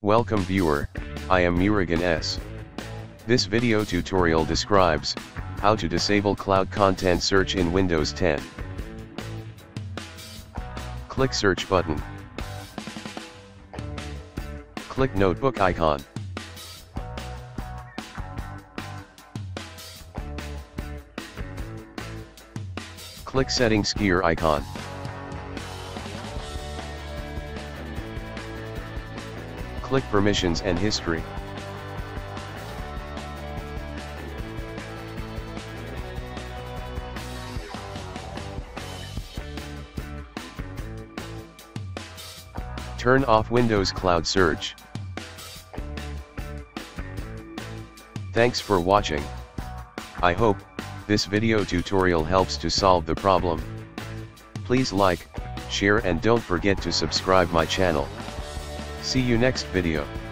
Welcome viewer, I am Murugan S. This video tutorial describes how to disable Cloud Content Search in Windows 10. Click Search button. Click Notebook icon. Click Settings gear icon. Click Permissions and History. Turn off Windows Cloud Search. Thanks for watching. I hope this video tutorial helps to solve the problem. Please like, share and don't forget to subscribe my channel. See you next video.